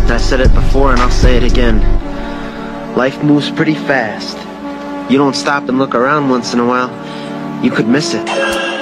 I said it before and I'll say it again. Life moves pretty fast. You don't stop and look around once in a while, you could miss it.